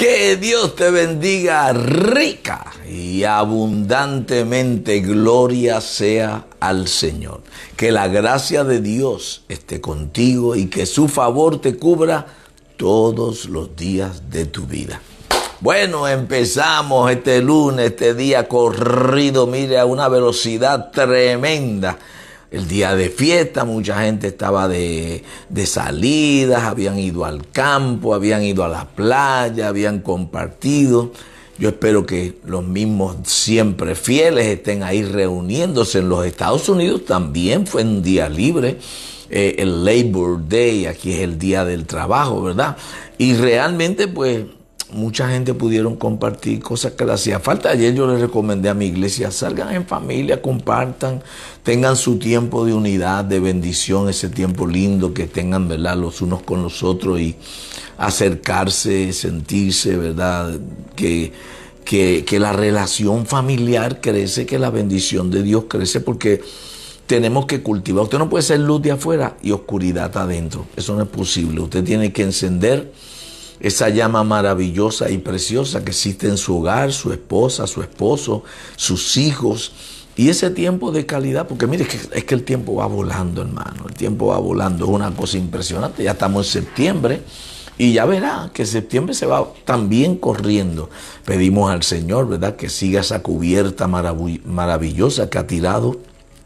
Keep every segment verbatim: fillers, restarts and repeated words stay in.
Que Dios te bendiga rica y abundantemente. Gloria sea al Señor. Que la gracia de Dios esté contigo y que su favor te cubra todos los días de tu vida. Bueno, empezamos este lunes, este día corrido, mire, a una velocidad tremenda. El día de fiesta, mucha gente estaba de, de salidas, habían ido al campo, habían ido a la playa, habían compartido. Yo espero que los mismos siempre fieles estén ahí reuniéndose. En los Estados Unidos también fue un día libre, eh, el Labor Day, aquí es el día del trabajo, ¿verdad? Y realmente pues mucha gente pudieron compartir cosas que le hacía falta. Ayer yo les recomendé a mi iglesia, salgan en familia, compartan, tengan su tiempo de unidad, de bendición, ese tiempo lindo que tengan, ¿verdad?, los unos con los otros y acercarse, sentirse, ¿verdad?, que, que, que la relación familiar crece, que la bendición de Dios crece, porque tenemos que cultivar. Usted no puede ser luz de afuera y oscuridad adentro. Eso no es posible. Usted tiene que encender esa llama maravillosa y preciosa que existe en su hogar, su esposa, su esposo, sus hijos, y ese tiempo de calidad, porque mire, es que, es que el tiempo va volando, hermano, el tiempo va volando, es una cosa impresionante. Ya estamos en septiembre y ya verá que septiembre se va también corriendo. Pedimos al Señor, ¿verdad?, que siga esa cubierta marav- maravillosa que ha tirado,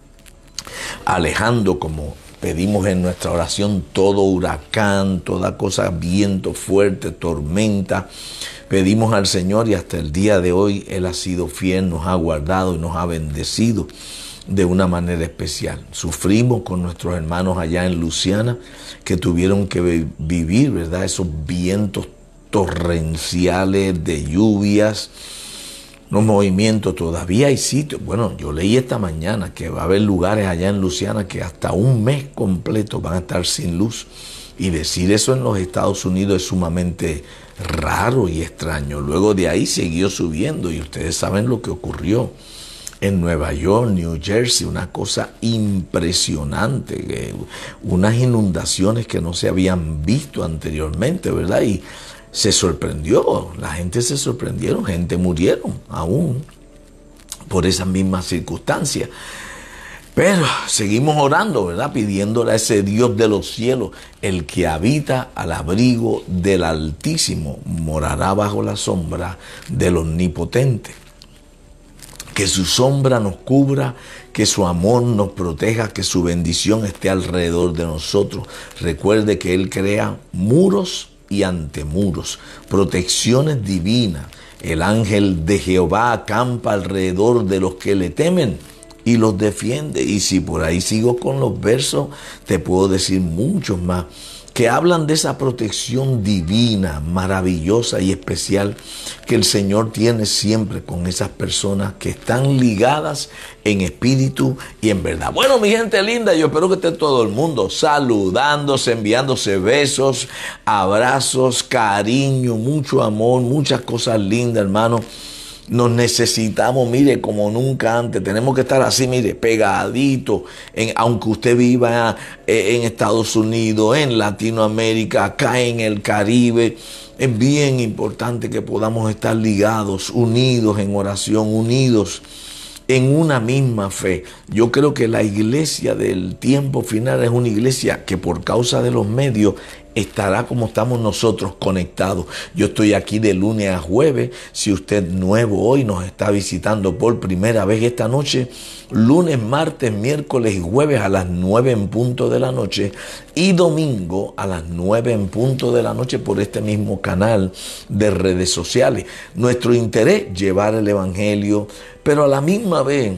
alejando, como pedimos en nuestra oración, todo huracán, toda cosa, viento fuerte, tormenta. Pedimos al Señor y hasta el día de hoy Él ha sido fiel, nos ha guardado y nos ha bendecido de una manera especial. Sufrimos con nuestros hermanos allá en Luisiana que tuvieron que vivir, ¿verdad?, esos vientos torrenciales de lluvias, los movimientos. Todavía hay sitios. Bueno, yo leí esta mañana que va a haber lugares allá en Luisiana que hasta un mes completo van a estar sin luz. Y decir eso en los Estados Unidos es sumamente raro y extraño. Luego de ahí siguió subiendo y ustedes saben lo que ocurrió en Nueva York, New Jersey, una cosa impresionante, unas inundaciones que no se habían visto anteriormente, ¿verdad? Y se sorprendió, la gente se sorprendieron, gente murieron aún por esas mismas circunstancias. Pero seguimos orando, ¿verdad?, pidiéndole a ese Dios de los cielos, el que habita al abrigo del Altísimo, morará bajo la sombra del Omnipotente. Que su sombra nos cubra, que su amor nos proteja, que su bendición esté alrededor de nosotros. Recuerde que Él crea muros y antemuros, protecciones divinas. El ángel de Jehová acampa alrededor de los que le temen y los defiende. Y si por ahí sigo con los versos, te puedo decir muchos más que hablan de esa protección divina, maravillosa y especial que el Señor tiene siempre con esas personas que están ligadas en espíritu y en verdad. Bueno, mi gente linda, yo espero que esté todo el mundo saludándose, enviándose besos, abrazos, cariño, mucho amor, muchas cosas lindas, hermano. Nos necesitamos, mire, como nunca antes. Tenemos que estar así, mire, pegadito. En, aunque usted viva en Estados Unidos, en Latinoamérica, acá en el Caribe, es bien importante que podamos estar ligados, unidos en oración, unidos en una misma fe. Yo creo que la iglesia del tiempo final es una iglesia que por causa de los medios estará como estamos nosotros conectados. Yo estoy aquí de lunes a jueves. Si usted nuevo hoy nos está visitando por primera vez esta noche, lunes, martes, miércoles y jueves a las nueve en punto de la noche y domingo a las nueve en punto de la noche por este mismo canal de redes sociales. Nuestro interés, llevar el evangelio, pero a la misma vez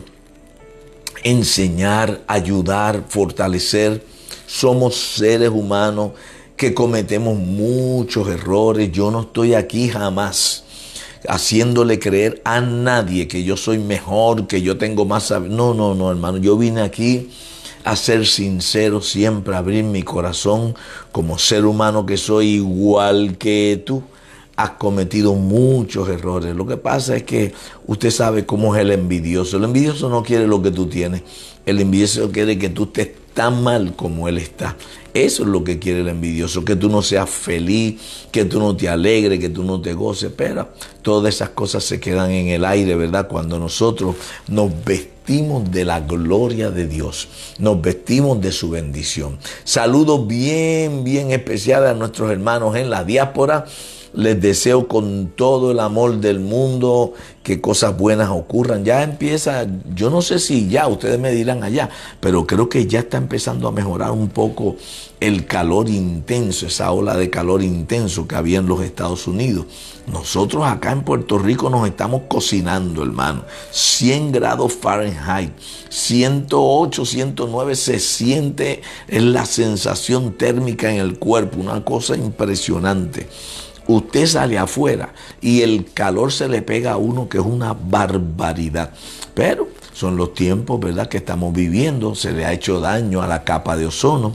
enseñar, ayudar, fortalecer. Somos seres humanos que cometemos muchos errores. Yo no estoy aquí jamás haciéndole creer a nadie que yo soy mejor, que yo tengo más saber. No, no, no, hermano. Yo vine aquí a ser sincero, siempre a abrir mi corazón como ser humano que soy, igual que tú. Has cometido muchos errores. Lo que pasa es que usted sabe cómo es el envidioso. El envidioso no quiere lo que tú tienes. El envidioso quiere que tú estés tan mal como él está. Eso es lo que quiere el envidioso, que tú no seas feliz, que tú no te alegres, que tú no te goces, pero todas esas cosas se quedan en el aire, ¿verdad? Cuando nosotros nos vestimos de la gloria de Dios, nos vestimos de su bendición. Saludos bien, bien especiales a nuestros hermanos en la diáspora. Les deseo con todo el amor del mundo que cosas buenas ocurran. Ya empieza, yo no sé si ya, ustedes me dirán allá, pero creo que ya está empezando a mejorar un poco el calor intenso, esa ola de calor intenso que había en los Estados Unidos. Nosotros acá en Puerto Rico nos estamos cocinando, hermano. cien grados Fahrenheit, ciento ocho, ciento nueve se siente, es la sensación térmica en el cuerpo, una cosa impresionante. Usted sale afuera y el calor se le pega a uno, que es una barbaridad. Pero son los tiempos, ¿verdad?, que estamos viviendo. Se le ha hecho daño a la capa de ozono.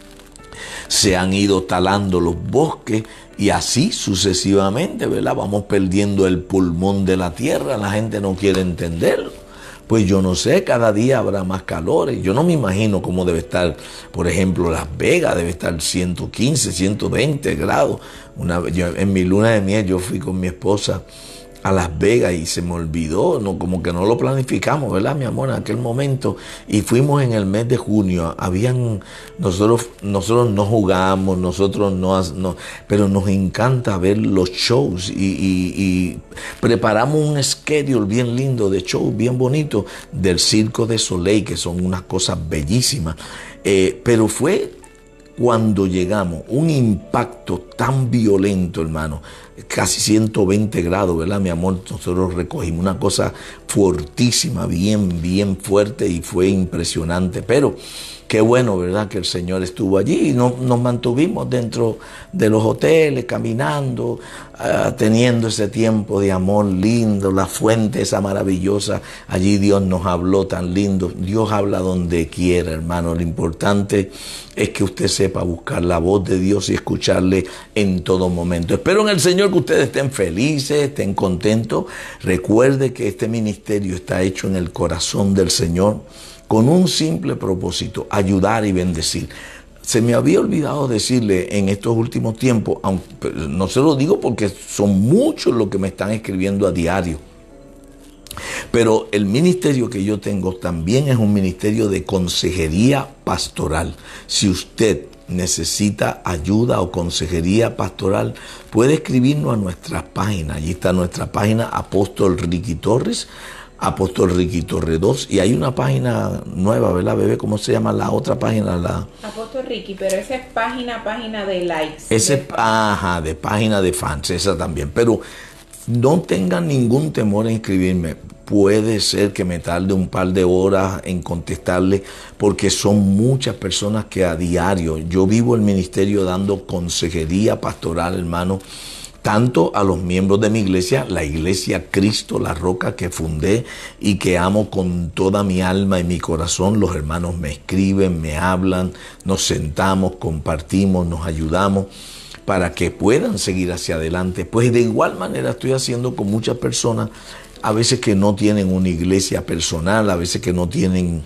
Se han ido talando los bosques y así sucesivamente, ¿verdad? Vamos perdiendo el pulmón de la tierra. La gente no quiere entenderlo. Pues yo no sé, cada día habrá más calores. Yo no me imagino cómo debe estar, por ejemplo, Las Vegas, debe estar ciento quince, ciento veinte grados. Una, yo, en mi luna de miel yo fui con mi esposa a Las Vegas y se me olvidó, no, como que no lo planificamos, ¿verdad, mi amor? En aquel momento, y fuimos en el mes de junio. Habían, nosotros, nosotros no jugamos, nosotros no, no, pero nos encanta ver los shows y, y, y preparamos un schedule bien lindo de shows bien bonito del Circo de Soleil, que son unas cosas bellísimas, eh, pero fue cuando llegamos, un impacto tan violento, hermano, casi ciento veinte grados, ¿verdad, mi amor? Nosotros recogimos una cosa fuertísima, bien, bien fuerte, y fue impresionante, pero qué bueno, ¿verdad?, que el Señor estuvo allí y no, nos mantuvimos dentro de los hoteles, caminando, uh, teniendo ese tiempo de amor lindo, la fuente esa maravillosa. Allí Dios nos habló tan lindo. Dios habla donde quiera, hermano. Lo importante es que usted sepa buscar la voz de Dios y escucharle en todo momento. Espero en el Señor que ustedes estén felices, estén contentos. Recuerde que este ministerio está hecho en el corazón del Señor, con un simple propósito: ayudar y bendecir. Se me había olvidado decirle en estos últimos tiempos, aunque no se lo digo porque son muchos los que me están escribiendo a diario, pero el ministerio que yo tengo también es un ministerio de consejería pastoral. Si usted necesita ayuda o consejería pastoral, puede escribirnos a nuestras páginas. Allí está nuestra página, Apóstol Ricky Torres, Apóstol Ricky Torres dos, y hay una página nueva, ¿verdad, bebé? ¿Cómo se llama la otra página? La Apóstol Ricky, pero esa es página, página de likes. Esa es, ajá, de página de fans, esa también. Pero no tengan ningún temor en escribirme. Puede ser que me tarde un par de horas en contestarle, porque son muchas personas que a diario, yo vivo el ministerio dando consejería pastoral, hermano, tanto a los miembros de mi iglesia, la iglesia Cristo, la roca que fundé y que amo con toda mi alma y mi corazón. Los hermanos me escriben, me hablan, nos sentamos, compartimos, nos ayudamos para que puedan seguir hacia adelante. Pues de igual manera estoy haciendo con muchas personas, a veces que no tienen una iglesia personal, a veces que no tienen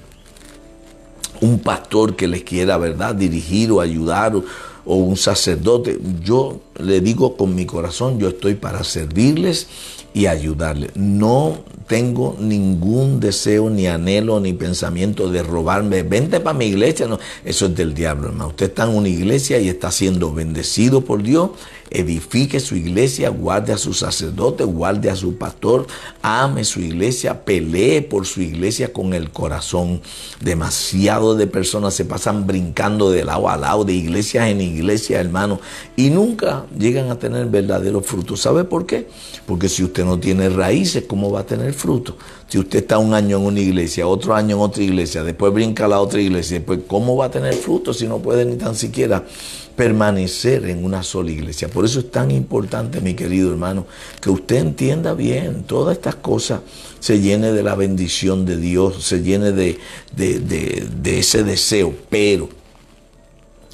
un pastor que les quiera, ¿verdad?, dirigir o ayudar, o, o un sacerdote. Yo le digo con mi corazón, yo estoy para servirles y ayudarles. No tengo ningún deseo, ni anhelo, ni pensamiento de robarme. Vente para mi iglesia. No, eso es del diablo, hermano. Usted está en una iglesia y está siendo bendecido por Dios. Edifique su iglesia, guarde a su sacerdote, guarde a su pastor, ame su iglesia, pelee por su iglesia con el corazón. Demasiado de personas se pasan brincando de lado a lado, de iglesias en iglesia, hermano, y nunca llegan a tener verdaderos frutos. ¿Sabe por qué? Porque si usted no tiene raíces, ¿cómo va a tener frutos? Si usted está un año en una iglesia, otro año en otra iglesia, después brinca a la otra iglesia, pues ¿cómo va a tener frutos si no puede ni tan siquiera permanecer en una sola iglesia? Por eso es tan importante, mi querido hermano, que usted entienda bien todas estas cosas, se llene de la bendición de Dios, se llene de, de, de, de ese deseo. Pero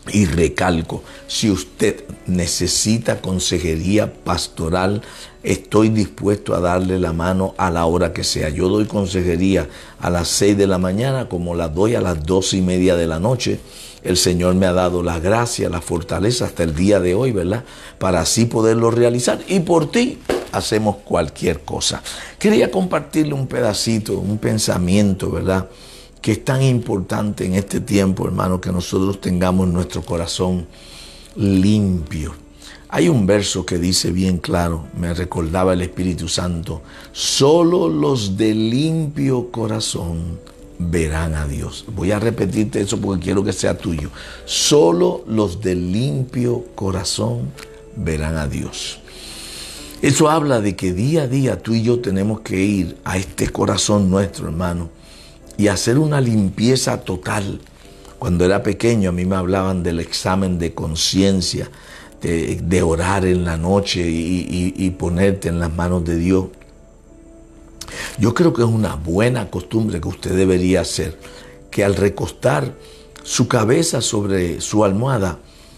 Y recalco, si usted necesita consejería pastoral, estoy dispuesto a darle la mano a la hora que sea. Yo doy consejería a las seis de la mañana como la doy a las doce y media de la noche. El Señor me ha dado la gracia, la fortaleza hasta el día de hoy, ¿verdad? Para así poderlo realizar. Y por ti hacemos cualquier cosa. Quería compartirle un pedacito, un pensamiento, ¿verdad?, que es tan importante en este tiempo, hermano, que nosotros tengamos nuestro corazón limpio. Hay un verso que dice bien claro, me recordaba el Espíritu Santo: solo los de limpio corazón verán a Dios. Voy a repetirte eso porque quiero que sea tuyo. Solo los de limpio corazón verán a Dios. Eso habla de que día a día tú y yo tenemos que ir a este corazón nuestro, hermano, y hacer una limpieza total. Cuando era pequeño a mí me hablaban del examen de conciencia, de, de orar en la noche y, y, y ponerte en las manos de Dios. Yo creo que es una buena costumbre que usted debería hacer, que al recostar su cabeza sobre su almohada,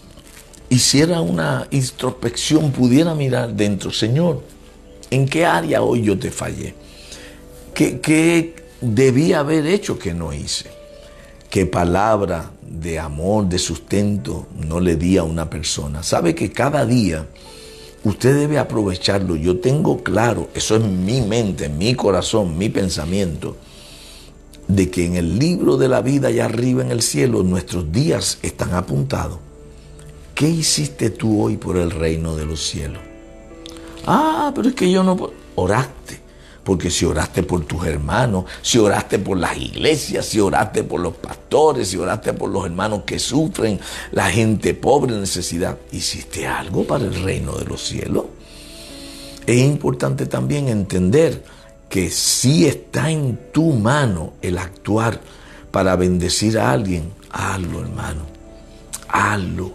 hiciera una introspección, pudiera mirar dentro. Señor, ¿en qué área hoy yo te fallé? ¿Qué, qué debía haber hecho que no hice? ¿Qué palabra de amor, de sustento no le di a una persona? Sabe que cada día usted debe aprovecharlo. Yo tengo claro, eso es mi mente, mi corazón, mi pensamiento, de que en el libro de la vida allá arriba en el cielo nuestros días están apuntados. ¿Qué hiciste tú hoy por el reino de los cielos? Ah, pero es que yo no... Oraste. Porque si oraste por tus hermanos, si oraste por las iglesias, si oraste por los pastores, si oraste por los hermanos que sufren, la gente pobre en necesidad, ¿hiciste algo para el reino de los cielos? Es importante también entender que si está en tu mano el actuar para bendecir a alguien, hazlo, hermano, hazlo.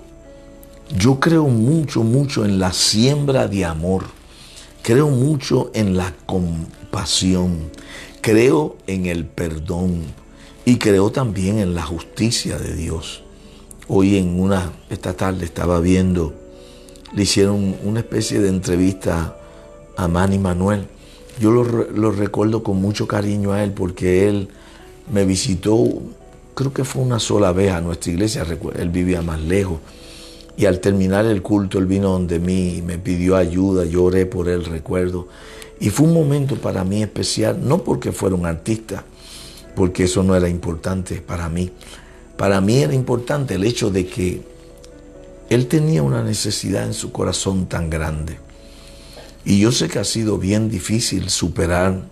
Yo creo mucho, mucho en la siembra de amor. Creo mucho en la compasión, creo en el perdón y creo también en la justicia de Dios. Hoy en una, esta tarde estaba viendo, le hicieron una especie de entrevista a Manny Manuel. Yo lo, lo recuerdo con mucho cariño a él porque él me visitó, creo que fue una sola vez a nuestra iglesia, él vivía más lejos. Y al terminar el culto, él vino donde mí y me pidió ayuda, yo oré por él, recuerdo. Y fue un momento para mí especial, no porque fuera un artista, porque eso no era importante para mí. Para mí era importante el hecho de que él tenía una necesidad en su corazón tan grande. Y yo sé que ha sido bien difícil superar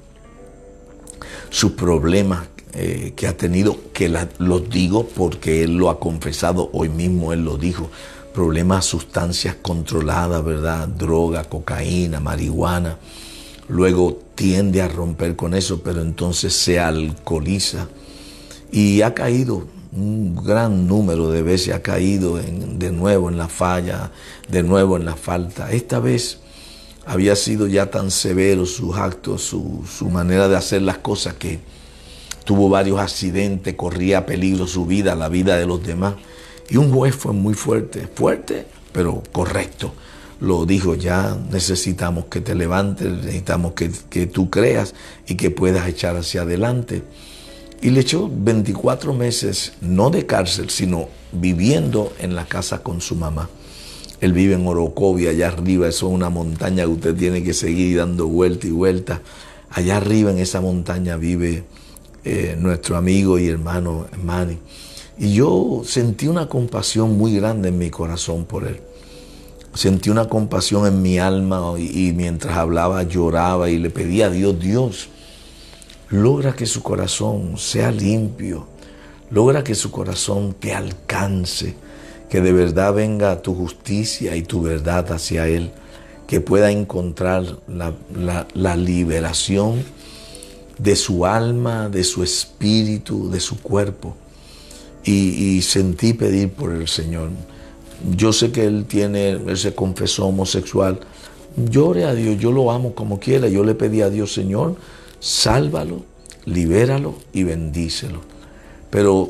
sus problemas eh, que ha tenido, que la, los digo porque él lo ha confesado, hoy mismo él lo dijo. Problemas, sustancias controladas, ¿verdad? Droga, cocaína, marihuana. Luego tiende a romper con eso, pero entonces se alcoholiza. Y ha caído, un gran número de veces ha caído en, de nuevo en la falla, de nuevo en la falta. Esta vez había sido ya tan severo sus actos, su, su manera de hacer las cosas, que tuvo varios accidentes, corría peligro su vida, la vida de los demás. Y un juez fue muy fuerte, fuerte, pero correcto. Lo dijo: ya necesitamos que te levantes, necesitamos que, que tú creas y que puedas echar hacia adelante. Y le echó veinticuatro meses, no de cárcel, sino viviendo en la casa con su mamá. Él vive en Orocovi, allá arriba, eso es una montaña que usted tiene que seguir dando vuelta y vuelta. Allá arriba en esa montaña vive eh, nuestro amigo y hermano Manny. Y yo sentí una compasión muy grande en mi corazón por él. Sentí una compasión en mi alma y, y mientras hablaba lloraba y le pedía a Dios: Dios, logra que su corazón sea limpio, logra que su corazón te alcance, que de verdad venga tu justicia y tu verdad hacia él, que pueda encontrar la, la, la liberación de su alma, de su espíritu, de su cuerpo. Y, y sentí pedir por el Señor. Yo sé que él tiene, él se confesó homosexual. Llore a Dios, yo lo amo como quiera. Yo le pedí a Dios: Señor, sálvalo, libéralo y bendícelo. Pero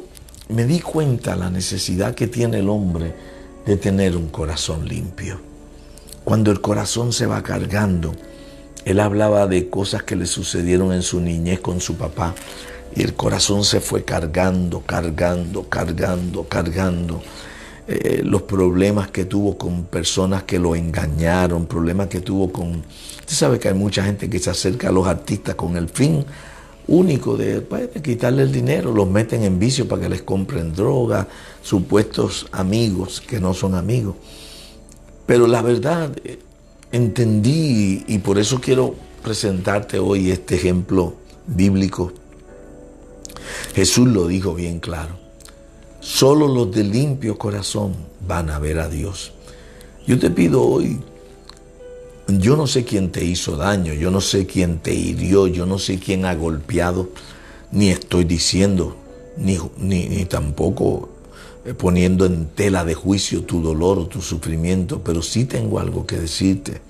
me di cuenta la necesidad que tiene el hombre de tener un corazón limpio. Cuando el corazón se va cargando, él hablaba de cosas que le sucedieron en su niñez con su papá, y el corazón se fue cargando, cargando, cargando, cargando. Eh, los problemas que tuvo con personas que lo engañaron, problemas que tuvo con... Usted sabe que hay mucha gente que se acerca a los artistas con el fin único de, pues, de quitarle el dinero, los meten en vicio para que les compren droga, supuestos amigos que no son amigos. Pero la verdad, entendí, y por eso quiero presentarte hoy este ejemplo bíblico. Jesús lo dijo bien claro: solo los de limpio corazón van a ver a Dios. Yo te pido hoy, yo no sé quién te hizo daño, yo no sé quién te hirió, yo no sé quién ha golpeado, ni estoy diciendo, ni, ni, ni tampoco poniendo en tela de juicio tu dolor o tu sufrimiento, pero sí tengo algo que decirte.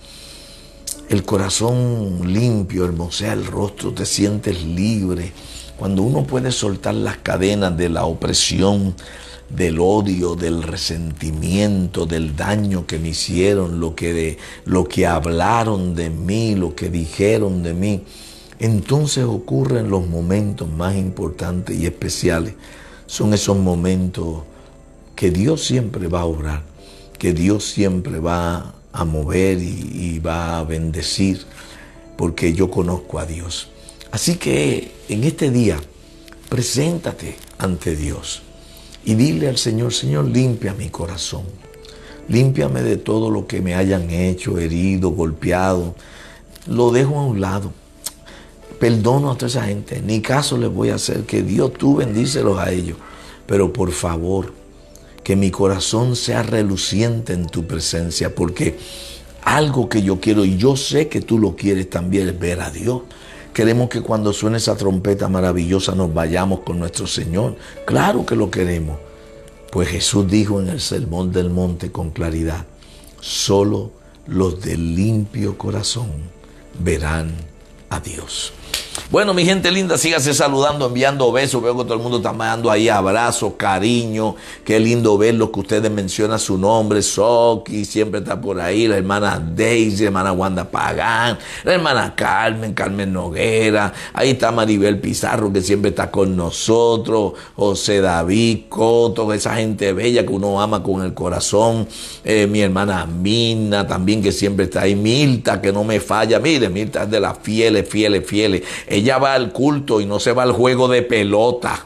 El corazón limpio hermosea el rostro, te sientes libre. Cuando uno puede soltar las cadenas de la opresión, del odio, del resentimiento, del daño que me hicieron, lo que, de, lo que hablaron de mí, lo que dijeron de mí, entonces ocurren los momentos más importantes y especiales. Son esos momentos que Dios siempre va a obrar, que Dios siempre va a mover y, y va a bendecir, porque yo conozco a Dios. Así que en este día, preséntate ante Dios y dile al Señor: Señor, limpia mi corazón. Límpiame de todo lo que me hayan hecho, herido, golpeado. Lo dejo a un lado. Perdono a toda esa gente. Ni caso les voy a hacer. Que Dios, tú bendícelos a ellos. Pero por favor, que mi corazón sea reluciente en tu presencia. Porque algo que yo quiero, y yo sé que tú lo quieres también, es ver a Dios. Queremos que cuando suene esa trompeta maravillosa nos vayamos con nuestro Señor. Claro que lo queremos. Pues Jesús dijo en el Sermón del Monte con claridad: solo los de limpio corazón verán a Dios. Bueno, mi gente linda, sígase saludando, enviando besos. Veo que todo el mundo está mandando ahí abrazos, cariño. Qué lindo verlos, que ustedes mencionan su nombre. Soki siempre está por ahí. La hermana Daisy, la hermana Wanda Pagán, la hermana Carmen, Carmen Noguera. Ahí está Maribel Pizarro, que siempre está con nosotros. José David Coto, esa gente bella que uno ama con el corazón. Eh, mi hermana Mina también, que siempre está ahí. Mirta, que no me falla. Mire, Mirta es de las fieles, fieles, fieles. Ella va al culto y no se va al juego de pelota.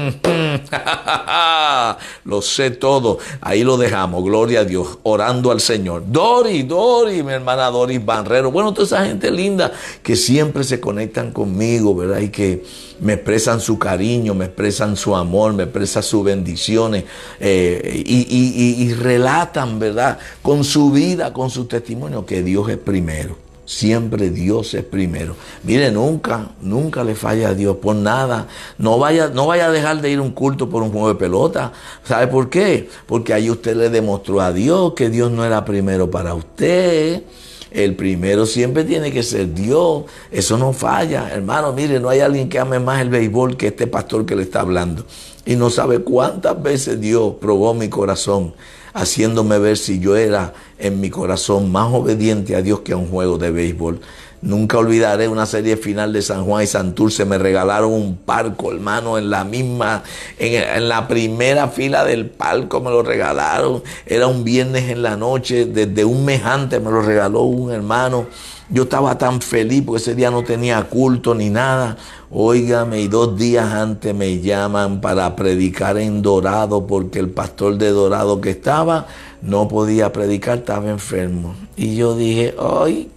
Lo sé todo. Ahí lo dejamos, gloria a Dios, orando al Señor. Dori, Dori, mi hermana Doris Barrero. Bueno, toda esa gente linda que siempre se conectan conmigo, ¿verdad? Y que me expresan su cariño, me expresan su amor, me expresan sus bendiciones, eh, y, y, y, y relatan, ¿verdad? Con su vida, con su testimonio, que Dios es primero. Siempre Dios es primero. Mire, nunca, nunca le falla a Dios por nada. No vaya, no vaya a dejar de ir a un culto por un juego de pelota. ¿Sabe por qué? Porque ahí usted le demostró a Dios que Dios no era primero para usted. El primero siempre tiene que ser Dios. Eso no falla. Hermano, mire, no hay alguien que ame más el béisbol que este pastor que le está hablando. Y no sabe cuántas veces Dios probó mi corazón, haciéndome ver si yo era en mi corazón más obediente a Dios que a un juego de béisbol. Nunca olvidaré una serie final de San Juan y Santurce. Me regalaron un palco, hermano, en la misma, en, en la primera fila del palco me lo regalaron. Era un viernes en la noche, desde un mes antes me lo regaló un hermano. Yo estaba tan feliz porque ese día no tenía culto ni nada. Óigame, y dos días antes me llaman para predicar en Dorado, porque el pastor de Dorado que estaba no podía predicar, estaba enfermo. Y yo dije, ay,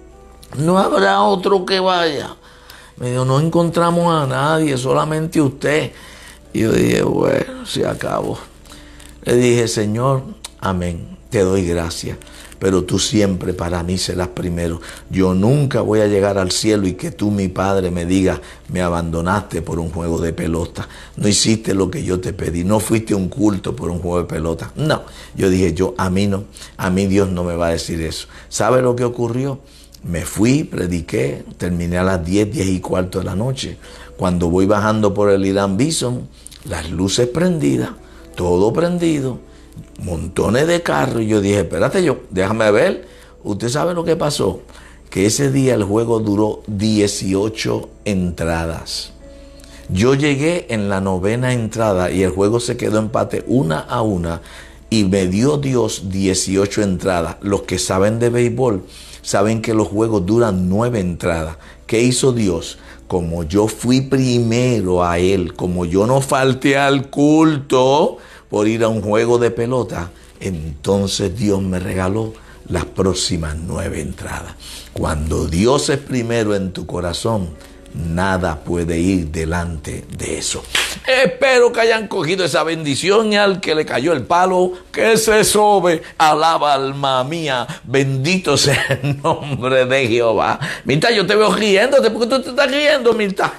no habrá otro que vaya. Me dijo, no encontramos a nadie, solamente usted. Y yo dije, bueno, se acabó. Le dije, Señor, amén, te doy gracias, pero tú siempre para mí serás primero. Yo nunca voy a llegar al cielo y que tú, mi Padre, me digas, me abandonaste por un juego de pelota. No hiciste lo que yo te pedí. No fuiste a un culto por un juego de pelota. No, yo dije, yo, a mí no. A mí Dios no me va a decir eso. ¿Sabe lo que ocurrió? Me fui, prediqué, terminé a las diez, diez y cuarto de la noche. Cuando voy bajando por el Irán Bison, las luces prendidas, todo prendido, montones de carros. Y yo dije, espérate yo, déjame ver. Usted sabe lo que pasó, que ese día el juego duró dieciocho entradas. Yo llegué en la novena entrada y el juego se quedó empate una a una y me dio Dios dieciocho entradas. Los que saben de béisbol saben que los juegos duran nueve entradas. ¿Qué hizo Dios? Como yo fui primero a Él, como yo no falté al culto por ir a un juego de pelota, entonces Dios me regaló las próximas nueve entradas. Cuando Dios es primero en tu corazón, nada puede ir delante de eso. Espero que hayan cogido esa bendición y al que le cayó el palo, que se sobe. Alaba alma mía, bendito sea el nombre de Jehová. Mirta, yo te veo riéndote, ¿por qué tú te estás riendo, Mirta?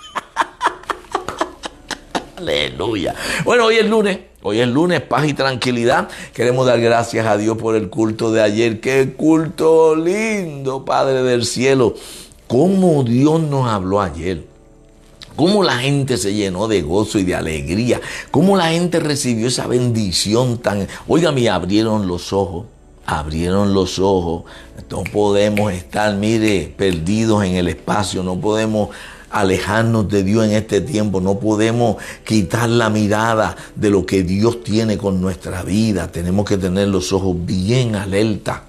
Aleluya. Bueno, hoy es lunes. Hoy es lunes, paz y tranquilidad. Queremos dar gracias a Dios por el culto de ayer. ¡Qué culto lindo, Padre del cielo! Cómo Dios nos habló ayer, cómo la gente se llenó de gozo y de alegría, cómo la gente recibió esa bendición tan... Oiga, me abrieron los ojos, abrieron los ojos. No podemos estar, mire, perdidos en el espacio, no podemos alejarnos de Dios en este tiempo, no podemos quitar la mirada de lo que Dios tiene con nuestra vida. Tenemos que tener los ojos bien alerta.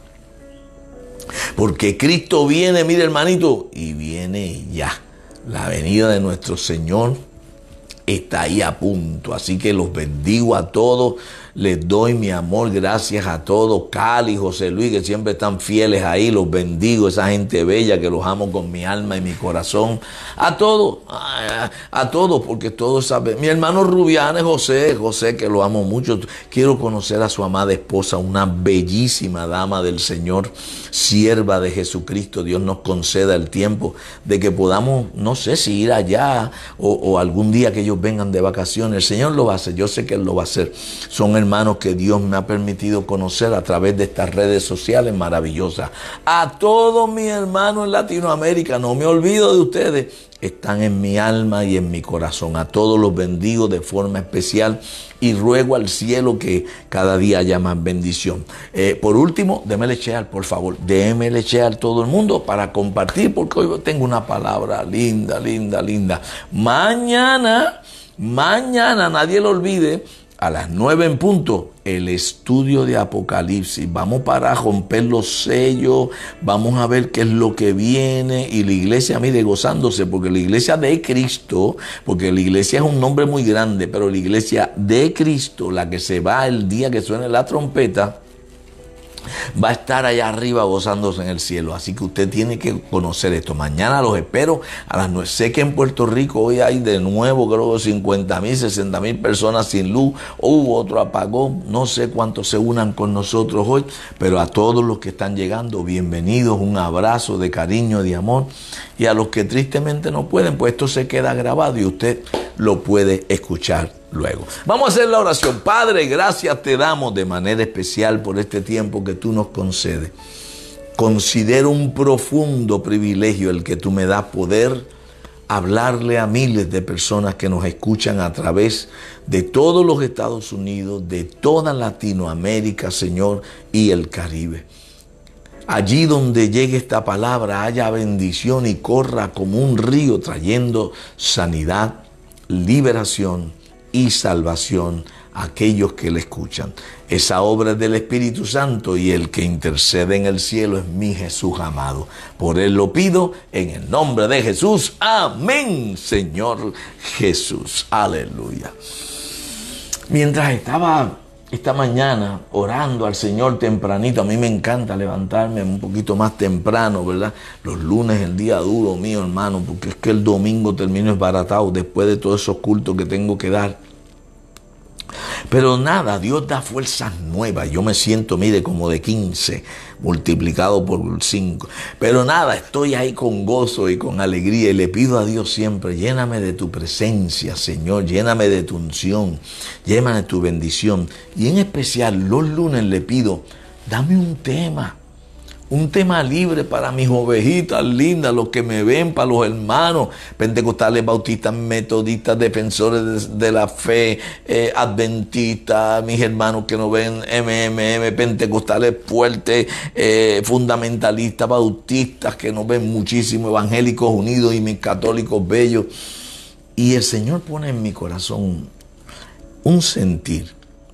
Porque Cristo viene, mire hermanito, y viene ya. La venida de nuestro Señor está ahí a punto. Así que los bendigo a todos. Les doy mi amor, gracias a todos. Cali, José Luis, que siempre están fieles ahí. Los bendigo, esa gente bella que los amo con mi alma y mi corazón. A todos, a, a todos, porque todos saben. Mi hermano Rubianes, José, José, que lo amo mucho. Quiero conocer a su amada esposa, una bellísima dama del Señor, sierva de Jesucristo. Dios nos conceda el tiempo de que podamos, no sé si ir allá o, o algún día que ellos vengan de vacaciones. El Señor lo va a hacer, yo sé que Él lo va a hacer. Son hermanos que Dios me ha permitido conocer a través de estas redes sociales maravillosas. A todos mis hermanos en Latinoamérica, no me olvido de ustedes, están en mi alma y en mi corazón. A todos los bendigo de forma especial y ruego al cielo que cada día haya más bendición. Eh, por último, démele share, por favor, démele share a todo el mundo para compartir, porque hoy tengo una palabra linda, linda, linda. Mañana, mañana, nadie lo olvide, a las nueve en punto, el estudio de Apocalipsis. Vamos para romper los sellos, vamos a ver qué es lo que viene. Y la iglesia, mire, gozándose, porque la iglesia de Cristo, porque la iglesia es un nombre muy grande, pero la iglesia de Cristo, la que se va el día que suene la trompeta, va a estar allá arriba gozándose en el cielo. Así que usted tiene que conocer esto. Mañana los espero a las nueve. Sé que en Puerto Rico hoy hay de nuevo, creo, cincuenta mil, sesenta mil personas sin luz. Hubo otro apagón. No sé cuántos se unan con nosotros hoy, pero a todos los que están llegando, bienvenidos. Un abrazo de cariño, de amor. Y a los que tristemente no pueden, pues esto se queda grabado y usted lo puede escuchar luego. Vamos a hacer la oración. Padre, gracias te damos de manera especial por este tiempo que tú nos concedes. Considero un profundo privilegio el que tú me das poder hablarle a miles de personas que nos escuchan a través de todos los Estados Unidos, de toda Latinoamérica, Señor, y el Caribe. Allí donde llegue esta palabra haya bendición y corra como un río trayendo sanidad, liberación y salvación a aquellos que le escuchan. Esa obra es del Espíritu Santo y el que intercede en el cielo es mi Jesús amado. Por él lo pido en el nombre de Jesús. Amén, Señor Jesús. Aleluya. Mientras estaba esta mañana orando al Señor tempranito, a mí me encanta levantarme un poquito más temprano, ¿verdad? Los lunes, el día duro mío, hermano, porque es que el domingo termino esbaratado después de todos esos cultos que tengo que dar. Pero nada, Dios da fuerzas nuevas. Yo me siento, mire, como de quince, multiplicado por cinco. Pero nada, estoy ahí con gozo y con alegría. Y le pido a Dios siempre, lléname de tu presencia, Señor. Lléname de tu unción. Lléname de tu bendición. Y en especial, los lunes le pido, dame un tema. Un tema libre para mis ovejitas lindas, los que me ven, para los hermanos pentecostales, bautistas, metodistas, defensores de, de la fe, eh, adventistas, mis hermanos que nos ven, M M M, pentecostales fuertes, eh, fundamentalistas, bautistas, que nos ven muchísimo, evangélicos unidos y mis católicos bellos. Y el Señor pone en mi corazón un sentir.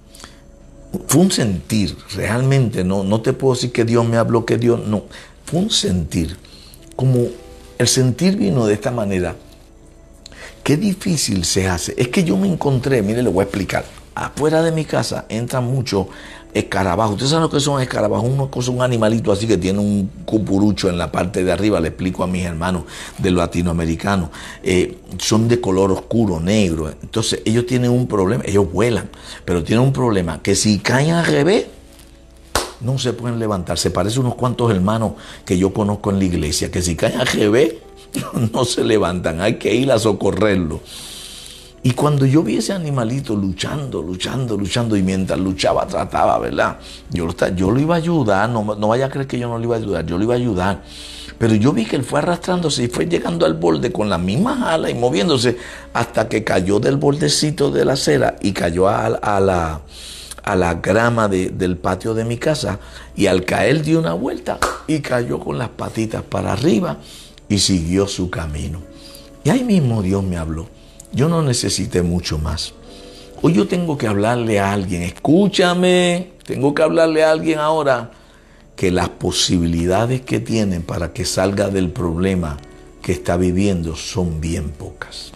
Fue un sentir, realmente, no, no te puedo decir que Dios me habló, que Dios, no. Fue un sentir. Como el sentir vino de esta manera. Qué difícil se hace. Es que yo me encontré, mire, le voy a explicar. Afuera de mi casa entran muchos escarabajos. ¿Ustedes saben lo que son escarabajos? Una cosa, un animalito así que tiene un cupurucho en la parte de arriba. Le explico a mis hermanos de los latinoamericanos. Eh, son de color oscuro, negro. Entonces ellos tienen un problema. Ellos vuelan, pero tienen un problema que si caen al revés, no se pueden levantar. Se parece a unos cuantos hermanos que yo conozco en la iglesia, que si caen al revés, no se levantan. Hay que ir a socorrerlo. Y cuando yo vi ese animalito luchando, luchando, luchando, y mientras luchaba trataba, ¿verdad? Yo lo, yo lo iba a ayudar, no, no vaya a creer que yo no lo iba a ayudar, yo lo iba a ayudar. Pero yo vi que él fue arrastrándose y fue llegando al borde con las mismas alas y moviéndose hasta que cayó del bordecito de la acera y cayó a, a, la, a la grama de, del patio de mi casa. Y al caer dio una vuelta y cayó con las patitas para arriba y siguió su camino. Y ahí mismo Dios me habló. Yo no necesité mucho más. Hoy yo tengo que hablarle a alguien. Escúchame, tengo que hablarle a alguien ahora que las posibilidades que tienen para que salga del problema que está viviendo son bien pocas.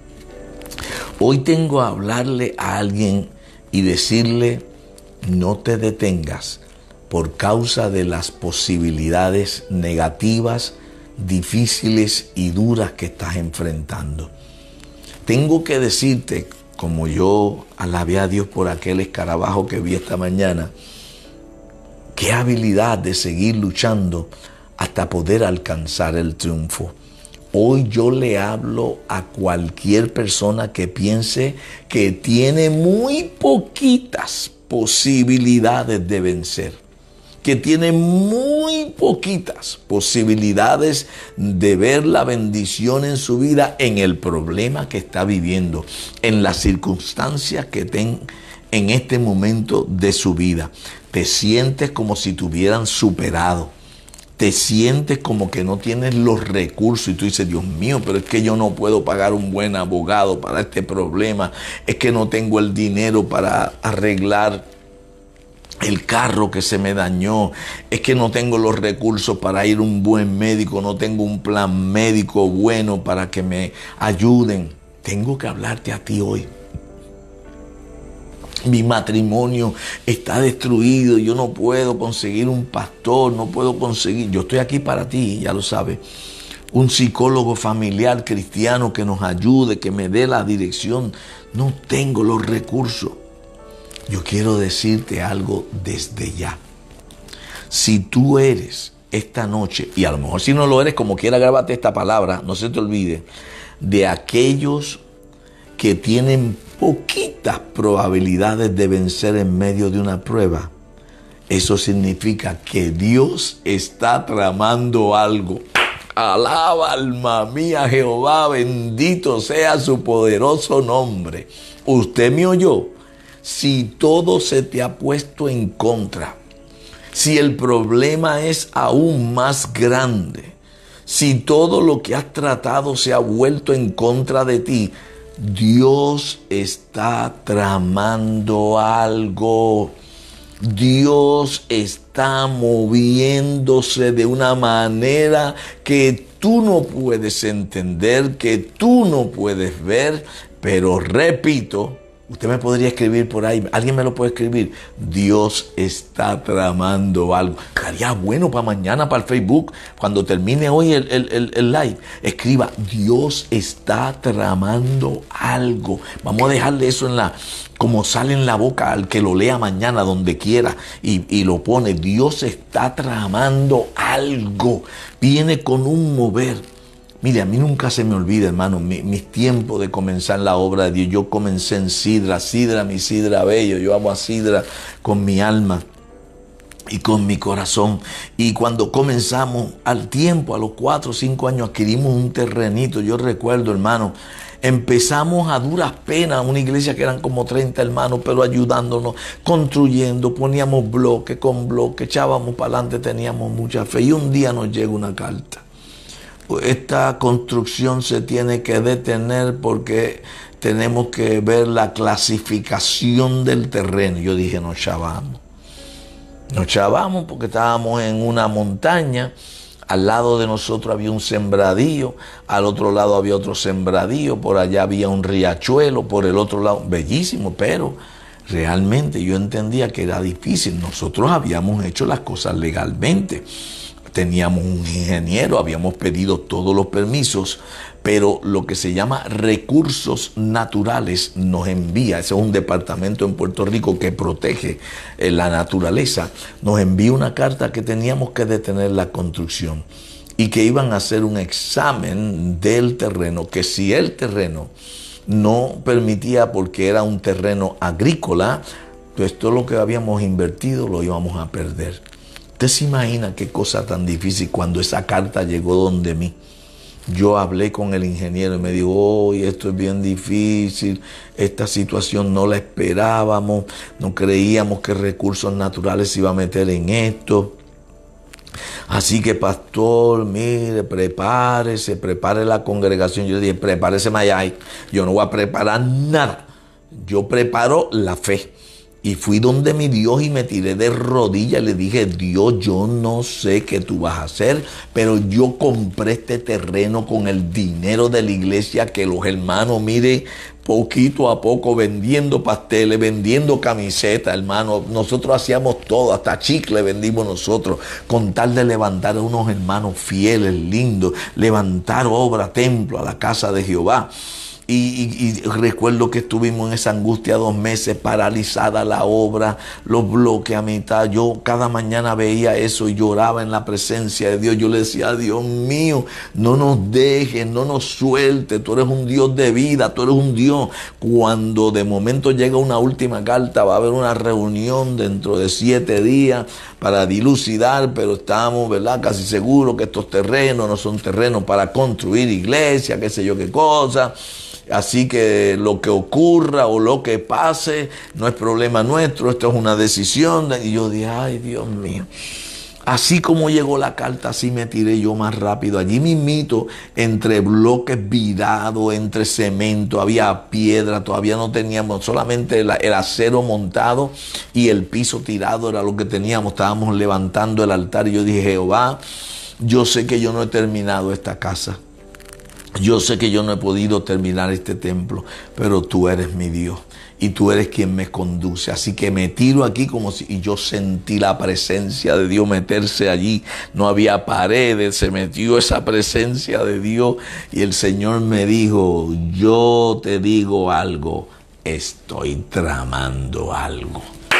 Hoy tengo que hablarle a alguien y decirle, no te detengas por causa de las posibilidades negativas, difíciles y duras que estás enfrentando. Tengo que decirte, como yo alabé a Dios por aquel escarabajo que vi esta mañana, qué habilidad de seguir luchando hasta poder alcanzar el triunfo. Hoy yo le hablo a cualquier persona que piense que tiene muy poquitas posibilidades de vencer, que tiene muy poquitas posibilidades de ver la bendición en su vida, en el problema que está viviendo, en las circunstancias que ten en este momento de su vida. Te sientes como si te hubieran superado. Te sientes como que no tienes los recursos y tú dices, Dios mío, pero es que yo no puedo pagar un buen abogado para este problema. Es que no tengo el dinero para arreglar el carro que se me dañó, es que no tengo los recursos para ir a un buen médico, no tengo un plan médico bueno para que me ayuden. Tengo que hablarte a ti hoy. Mi matrimonio está destruido, yo no puedo conseguir un pastor, no puedo conseguir, yo estoy aquí para ti, ya lo sabes. Un psicólogo familiar cristiano que nos ayude, que me dé la dirección. No tengo los recursos. Yo quiero decirte algo desde ya. Si tú eres esta noche, y a lo mejor si no lo eres, como quiera, grábate esta palabra, no se te olvide, de aquellos que tienen poquitas probabilidades de vencer en medio de una prueba, eso significa que Dios está tramando algo. Alaba, alma mía, Jehová, bendito sea su poderoso nombre. Usted me oyó. Si todo se te ha puesto en contra, si el problema es aún más grande, si todo lo que has tratado se ha vuelto en contra de ti, Dios está tramando algo. Dios está moviéndose de una manera que tú no puedes entender, que tú no puedes ver, pero repito, usted me podría escribir por ahí, alguien me lo puede escribir. Dios está tramando algo. Estaría bueno para mañana, para el Facebook, cuando termine hoy el, el, el, el live. Escriba, Dios está tramando algo. Vamos a dejarle eso en la, como sale en la boca al que lo lea mañana, donde quiera, y, y lo pone. Dios está tramando algo. Viene con un mover. Mire, a mí nunca se me olvida, hermano, mi, mis tiempos de comenzar la obra de Dios. Yo comencé en Sidra, Sidra, mi Sidra bello. Yo amo a Sidra con mi alma. y con mi corazón. Y cuando comenzamos, al tiempo, a los cuatro o cinco años, adquirimos un terrenito. Yo recuerdo, hermano, empezamos a duras penas, una iglesia que eran como treinta hermanos, pero ayudándonos, construyendo, poníamos bloque con bloque, echábamos para adelante, teníamos mucha fe. Y un día nos llega una carta. Pues esta construcción se tiene que detener porque tenemos que ver la clasificación del terreno. Yo dije, nos chavamos. Nos chavamos porque estábamos en una montaña. Al lado de nosotros había un sembradío, al otro lado había otro sembradío, por allá había un riachuelo, por el otro lado, bellísimo, pero realmente yo entendía que era difícil. Nosotros habíamos hecho las cosas legalmente. Teníamos un ingeniero, habíamos pedido todos los permisos, pero lo que se llama recursos naturales nos envía, ese es un departamento en Puerto Rico que protege eh, la naturaleza, nos envía una carta que teníamos que detener la construcción y que iban a hacer un examen del terreno, que si el terreno no permitía porque era un terreno agrícola, pues todo lo que habíamos invertido lo íbamos a perder. Usted se imagina qué cosa tan difícil cuando esa carta llegó donde mí. Yo hablé con el ingeniero y me dijo, oh, esto es bien difícil, esta situación no la esperábamos, no creíamos que Recursos Naturales se iba a meter en esto. Así que, pastor, mire, prepárese, prepare la congregación. Yo le dije, prepárese Mayay, yo no voy a preparar nada, yo preparo la fe. Y fui donde mi Dios y me tiré de rodillas y le dije, Dios, yo no sé qué tú vas a hacer, pero yo compré este terreno con el dinero de la iglesia que los hermanos, mire, poquito a poco vendiendo pasteles, vendiendo camisetas, hermano. Nosotros hacíamos todo, hasta chicle vendimos nosotros, con tal de levantar a unos hermanos fieles, lindos, levantar obra, templo, a la casa de Jehová. Y, y, y recuerdo que estuvimos en esa angustia dos meses, paralizada la obra, los bloques a mitad. Yo cada mañana veía eso y lloraba en la presencia de Dios. Yo le decía, Dios mío, no nos dejes, no nos sueltes. Tú eres un Dios de vida, tú eres un Dios. Cuando de momento llega una última carta, va a haber una reunión dentro de siete días para dilucidar, pero estamos, ¿verdad?, casi seguros que estos terrenos no son terrenos para construir iglesia, qué sé yo qué cosa. Así que lo que ocurra o lo que pase no es problema nuestro, esto es una decisión. Y yo dije, ay, Dios mío. Así como llegó la carta, así me tiré yo más rápido. Allí mismito, entre bloques virados, entre cemento, había piedra, todavía no teníamos, solamente el, el acero montado y el piso tirado era lo que teníamos. Estábamos levantando el altar y yo dije, Jehová, yo sé que yo no he terminado esta casa. Yo sé que yo no he podido terminar este templo, pero tú eres mi Dios y tú eres quien me conduce. Así que me tiro aquí como si y yo sentí la presencia de Dios meterse allí. No había paredes, se metió esa presencia de Dios y el Señor me dijo, yo te digo algo, estoy tramando algo.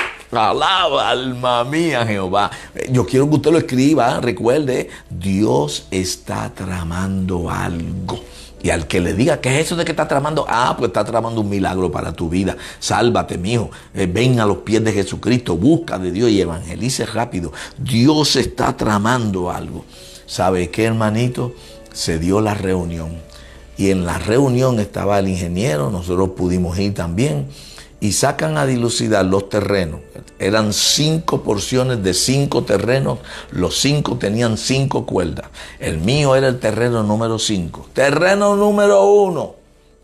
Alaba, alma mía, Jehová. Yo quiero que usted lo escriba, recuerde, Dios está tramando algo. Y al que le diga, ¿qué es eso de que está tramando? Ah, pues está tramando un milagro para tu vida. Sálvate, mijo. Eh, ven a los pies de Jesucristo, busca de Dios y evangelice rápido. Dios está tramando algo. ¿Sabe qué, hermanito? Se dio la reunión. Y en la reunión estaba el ingeniero, nosotros pudimos ir también. Y sacan a dilucidar los terrenos. Eran cinco porciones de cinco terrenos. Los cinco tenían cinco cuerdas. El mío era el terreno número cinco. Terreno número uno,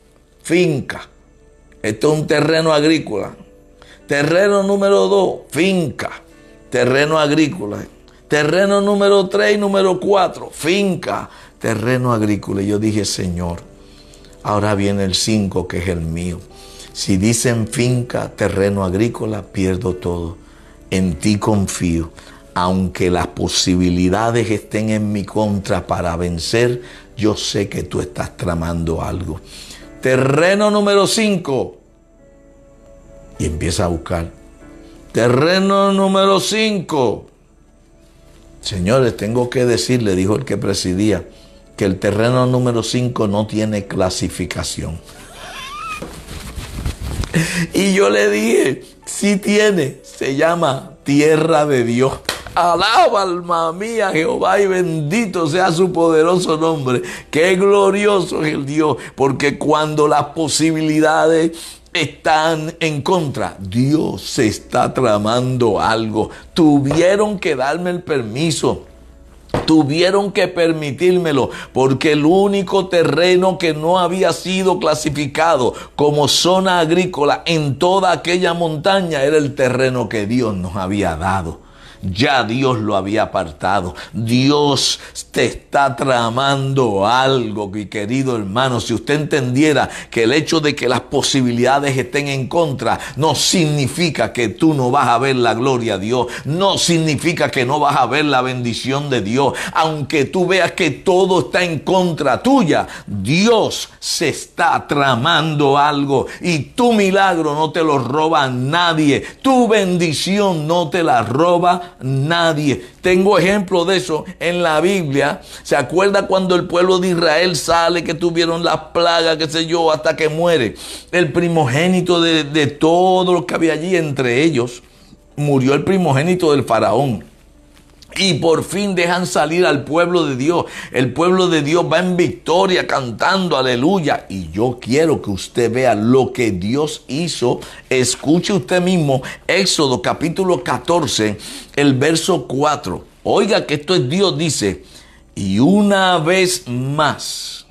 finca. Esto es un terreno agrícola. Terreno número dos, finca. Terreno agrícola. Terreno número tres y número cuatro, finca. Terreno agrícola. Y yo dije, Señor, ahora viene el cinco que es el mío. Si dicen finca, terreno agrícola, pierdo todo. En ti confío. Aunque las posibilidades estén en mi contra para vencer, yo sé que tú estás tramando algo. Terreno número cinco. Y empieza a buscar. Terreno número cinco. Señores, tengo que decirle, dijo el que presidía, que el terreno número cinco no tiene clasificación. Y yo le dije, sí tiene, se llama tierra de Dios. Alaba, alma mía, Jehová, y bendito sea su poderoso nombre. Qué glorioso es el Dios, porque cuando las posibilidades están en contra, Dios se está tramando algo. Tuvieron que darme el permiso. Tuvieron que permitírmelo, porque el único terreno que no había sido clasificado como zona agrícola en toda aquella montaña era el terreno que Dios nos había dado. Ya Dios lo había apartado. Dios te está tramando algo, mi querido hermano. Si usted entendiera que el hecho de que las posibilidades estén en contra no significa que tú no vas a ver la gloria de Dios, no significa que no vas a ver la bendición de Dios. Aunque tú veas que todo está en contra tuya, Dios se está tramando algo, y tu milagro no te lo roba nadie, tu bendición no te la roba nadie. Tengo ejemplo de eso en la Biblia. ¿Se acuerda cuando el pueblo de Israel sale, que tuvieron las plagas, qué sé yo, hasta que muere el primogénito de, de todo lo que había allí? Entre ellos murió el primogénito del faraón. Y por fin dejan salir al pueblo de Dios. El pueblo de Dios va en victoria cantando aleluya. Y yo quiero que usted vea lo que Dios hizo. Escuche usted mismo Éxodo capítulo catorce, el verso cuatro. Oiga que esto es Dios, dice: y una vez más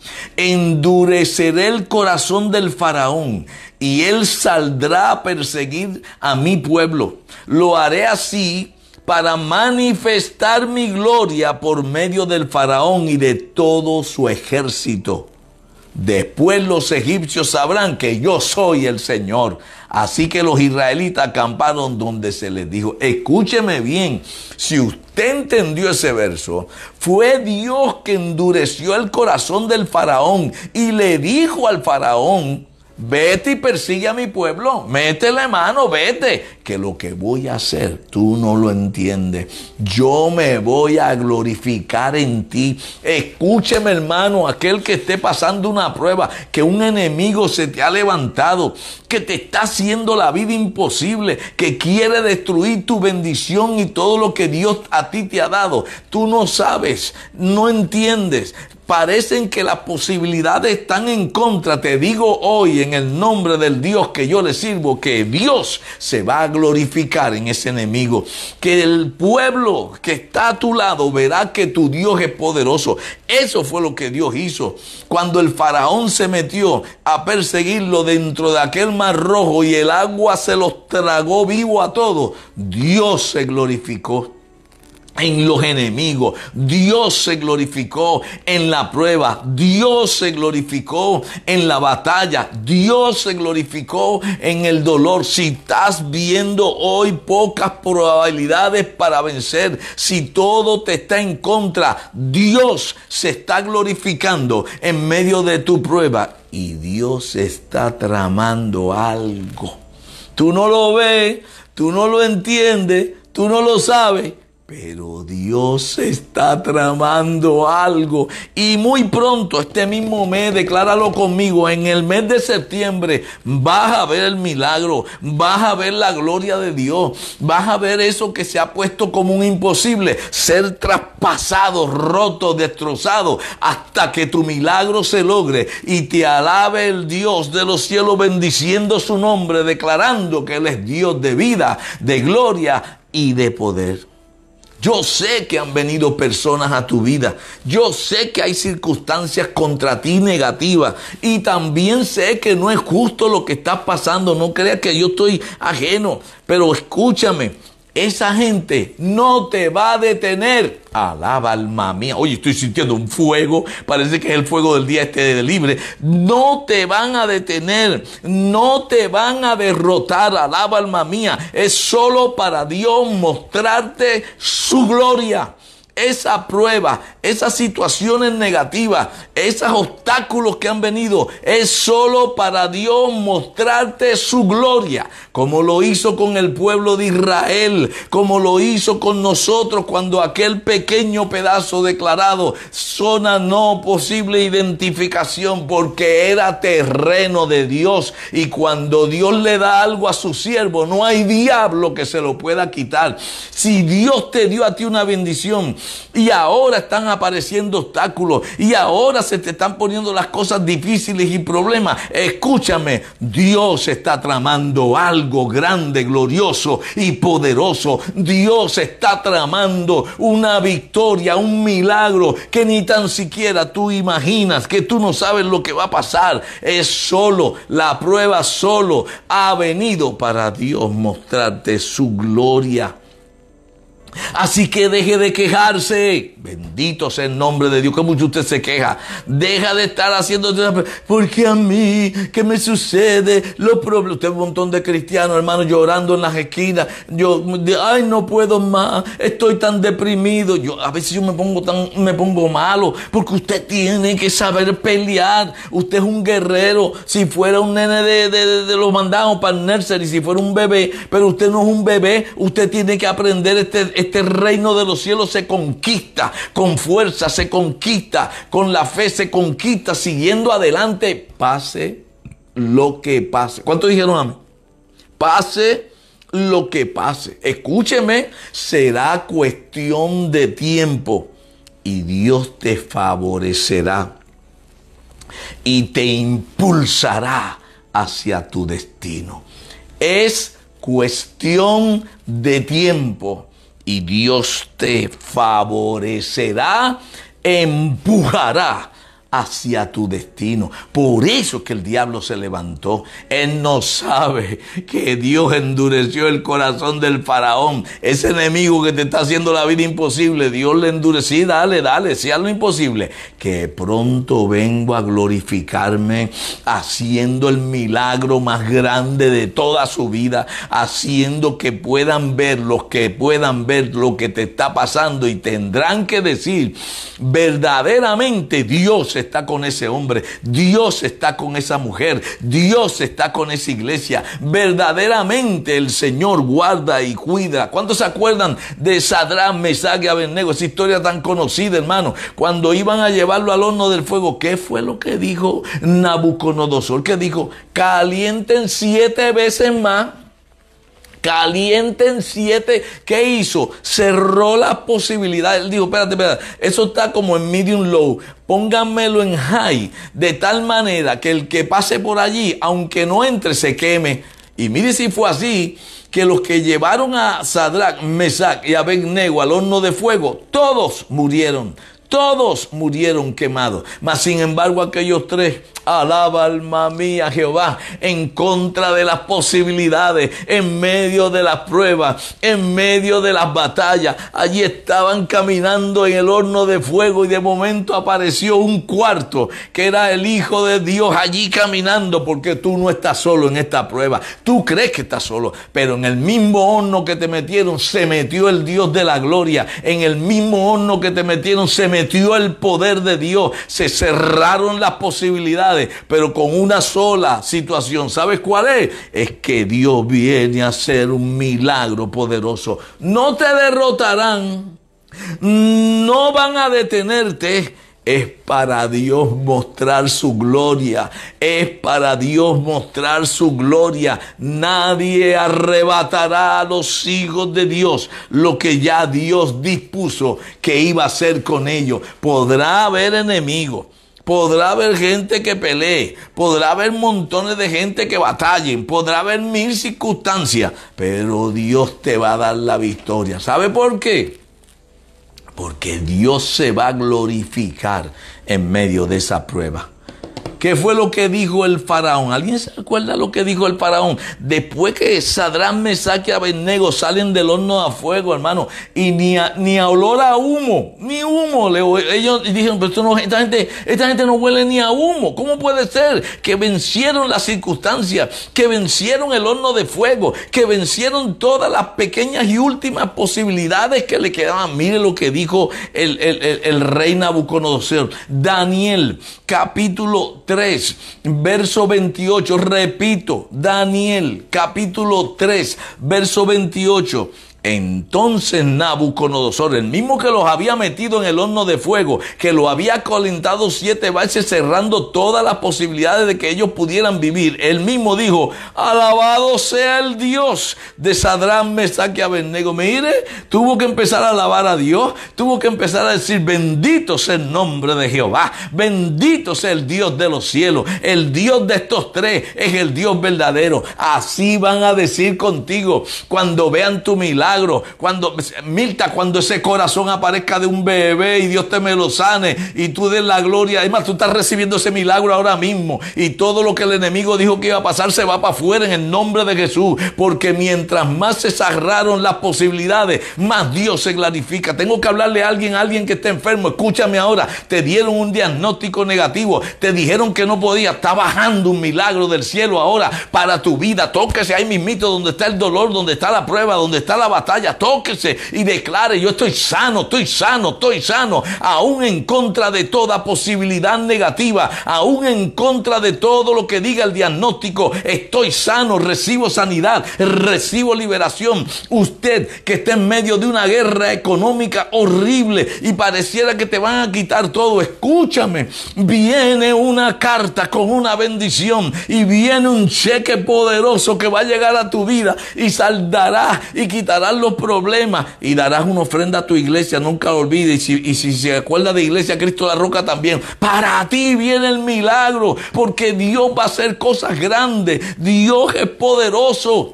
endureceré el corazón del faraón, y él saldrá a perseguir a mi pueblo. Lo haré así para manifestar mi gloria por medio del faraón y de todo su ejército. Después los egipcios sabrán que yo soy el Señor. Así que los israelitas acamparon donde se les dijo. Escúcheme bien, si usted entendió ese verso, fue Dios que endureció el corazón del faraón y le dijo al faraón: vete y persigue a mi pueblo, métele mano, vete, que lo que voy a hacer tú no lo entiendes. Yo me voy a glorificar en ti. Escúcheme, hermano, aquel que esté pasando una prueba, que un enemigo se te ha levantado, que te está haciendo la vida imposible, que quiere destruir tu bendición y todo lo que Dios a ti te ha dado. Tú no sabes, no entiendes. Parecen que las posibilidades están en contra. Te digo hoy, en el nombre del Dios que yo le sirvo, que Dios se va a glorificar en ese enemigo. Que el pueblo que está a tu lado verá que tu Dios es poderoso. Eso fue lo que Dios hizo. Cuando el faraón se metió a perseguirlo dentro de aquel mar rojo y el agua se los tragó vivo a todos, Dios se glorificó en los enemigos. Dios se glorificó en la prueba. Dios se glorificó en la batalla. Dios se glorificó en el dolor. Si estás viendo hoy pocas probabilidades para vencer, si todo te está en contra, Dios se está glorificando en medio de tu prueba, y Dios está tramando algo. Tú no lo ves, tú no lo entiendes, tú no lo sabes, pero Dios está tramando algo. Y muy pronto, este mismo mes, decláralo conmigo, en el mes de septiembre, vas a ver el milagro, vas a ver la gloria de Dios, vas a ver eso que se ha puesto como un imposible, ser traspasado, roto, destrozado, hasta que tu milagro se logre y te alabe el Dios de los cielos, bendiciendo su nombre, declarando que Él es Dios de vida, de gloria y de poder. Yo sé que han venido personas a tu vida. Yo sé que hay circunstancias contra ti negativas. Y también sé que no es justo lo que está pasando. No creas que yo estoy ajeno. Pero escúchame. Esa gente no te va a detener. Alaba, alma mía. Oye, estoy sintiendo un fuego. Parece que es el fuego del día este de libre. No te van a detener. No te van a derrotar. Alaba, alma mía. Es solo para Dios mostrarte su gloria. esa prueba, esas situaciones negativas, esos obstáculos que han venido, es solo para Dios mostrarte su gloria, como lo hizo con el pueblo de Israel, como lo hizo con nosotros cuando aquel pequeño pedazo declarado zona no posible identificación, porque era terreno de Dios, y cuando Dios le da algo a su siervo, no hay diablo que se lo pueda quitar. Si Dios te dio a ti una bendición y ahora están apareciendo obstáculos y ahora se te están poniendo las cosas difíciles y problemas, escúchame, Dios está tramando algo grande, glorioso y poderoso. Dios está tramando una victoria, un milagro que ni tan siquiera tú imaginas, que tú no sabes lo que va a pasar. Es solo, la prueba solo ha venido para Dios mostrarte su gloria. Así que deje de quejarse. Bendito sea el nombre de Dios. Que mucho usted se queja. Deja de estar haciendo, porque a mí, ¿qué me sucede? Los problemas. Usted es un montón de cristianos, hermanos, llorando en las esquinas. Yo, ay, no puedo más. Estoy tan deprimido. Yo, a veces yo me pongo tan, me pongo malo. Porque usted tiene que saber pelear. Usted es un guerrero. Si fuera un nene de, de, de, de los mandados para el nursery, si fuera un bebé, pero usted no es un bebé. Usted tiene que aprender este, este reino de los cielos se conquista con fuerza, se conquista con la fe, se conquista siguiendo adelante, pase lo que pase. ¿Cuántos dijeron amén? Pase lo que pase. Escúcheme, será cuestión de tiempo y Dios te favorecerá y te impulsará hacia tu destino. Es cuestión de tiempo. Y Dios te favorecerá, empujará hacia tu destino. Por eso es que el diablo se levantó. Él no sabe que Dios endureció el corazón del faraón. Ese enemigo que te está haciendo la vida imposible, Dios le endureció. Sí, dale, dale, sea lo imposible. Que pronto vengo a glorificarme haciendo el milagro más grande de toda su vida, haciendo que puedan ver, los que puedan ver lo que te está pasando y tendrán que decir, verdaderamente Dios está con ese hombre, Dios está con esa mujer, Dios está con esa iglesia. Verdaderamente el Señor guarda y cuida. ¿Cuántos se acuerdan de Sadrach, Mesach y Abednego? Esa historia tan conocida, hermano. Cuando iban a llevarlo al horno del fuego, ¿qué fue lo que dijo Nabucodonosor? Que dijo, calienten siete veces más. Calienten siete. ¿Qué hizo? Cerró las posibilidades. Él dijo, espérate, espérate, eso está como en medium low. Pónganmelo en high, de tal manera que el que pase por allí, aunque no entre, se queme. Y mire si fue así, que los que llevaron a Sadrach, Mesach y Abednego al horno de fuego, todos murieron. Todos murieron quemados. Mas sin embargo aquellos tres, alaba alma mía Jehová, en contra de las posibilidades, en medio de las pruebas, en medio de las batallas, allí estaban caminando en el horno de fuego y de momento apareció un cuarto que era el Hijo de Dios allí caminando, porque tú no estás solo en esta prueba. Tú crees que estás solo, pero en el mismo horno que te metieron se metió el Dios de la gloria. En el mismo horno que te metieron se metió metió el poder de Dios. Se cerraron las posibilidades, pero con una sola situación. ¿Sabes cuál es? Es que Dios viene a hacer un milagro poderoso. No te derrotarán, no van a detenerte. Es para Dios mostrar su gloria. Es para Dios mostrar su gloria. Nadie arrebatará a los hijos de Dios lo que ya Dios dispuso que iba a hacer con ellos. Podrá haber enemigos. Podrá haber gente que pelee. Podrá haber montones de gente que batallen. Podrá haber mil circunstancias. Pero Dios te va a dar la victoria. ¿Sabe por qué? Porque Dios se va a glorificar en medio de esa prueba. ¿Qué fue lo que dijo el faraón? ¿Alguien se acuerda lo que dijo el faraón? Después que Sadrach, Mesach y Abednego salen del horno a fuego, hermano, y ni a, ni a olor a humo, ni humo. Le, ellos dijeron, pero esto no, esta, gente, esta gente no huele ni a humo. ¿Cómo puede ser que vencieron las circunstancias, que vencieron el horno de fuego, que vencieron todas las pequeñas y últimas posibilidades que le quedaban? Mire lo que dijo el, el, el, el rey Nabucodonosor. Daniel, capítulo tres, verso veintiocho. Repito, Daniel, capítulo tres, verso veintiocho. Entonces Nabucodonosor, el mismo que los había metido en el horno de fuego, que lo había calentado siete veces, cerrando todas las posibilidades de que ellos pudieran vivir, él mismo dijo: alabado sea el Dios de Sadrach, Mesach y Abednego. Mire, tuvo que empezar a alabar a Dios, tuvo que empezar a decir: bendito sea el nombre de Jehová, bendito sea el Dios de los cielos, el Dios de estos tres es el Dios verdadero. Así van a decir contigo cuando vean tu milagro. Cuando, Mirta, cuando ese corazón aparezca de un bebé y Dios te me lo sane y tú des la gloria. Además, tú estás recibiendo ese milagro ahora mismo y todo lo que el enemigo dijo que iba a pasar se va para afuera en el nombre de Jesús. Porque mientras más se cerraron las posibilidades, más Dios se glorifica. Tengo que hablarle a alguien, a alguien que esté enfermo. Escúchame ahora. Te dieron un diagnóstico negativo. Te dijeron que no podía. Está bajando un milagro del cielo ahora para tu vida. Tóquese ahí mismito donde está el dolor, donde está la prueba, donde está la batalla. Tóquese y declare: yo estoy sano, estoy sano, estoy sano, aún en contra de toda posibilidad negativa, aún en contra de todo lo que diga el diagnóstico. Estoy sano, recibo sanidad, recibo liberación. Usted que está en medio de una guerra económica horrible y pareciera que te van a quitar todo, escúchame, viene una carta con una bendición y viene un cheque poderoso que va a llegar a tu vida y saldará y quitará los problemas y darás una ofrenda a tu iglesia. Nunca lo olvides. Y si, y si se acuerda de Iglesia Cristo la Roca también, para ti viene el milagro, porque Dios va a hacer cosas grandes. Dios es poderoso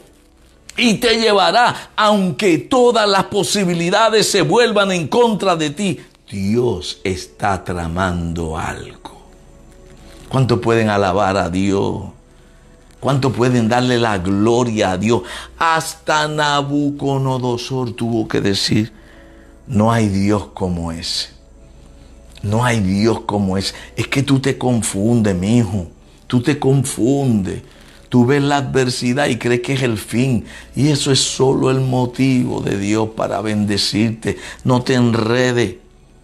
y te llevará, aunque todas las posibilidades se vuelvan en contra de ti. Dios está tramando algo. ¿Cuánto pueden alabar a Dios? ¿Cuánto pueden darle la gloria a Dios? Hasta Nabucodonosor tuvo que decir: no hay Dios como ese. No hay Dios como ese. Es que tú te confundes, mi hijo. Tú te confundes. Tú ves la adversidad y crees que es el fin. Y eso es solo el motivo de Dios para bendecirte. No te enredes.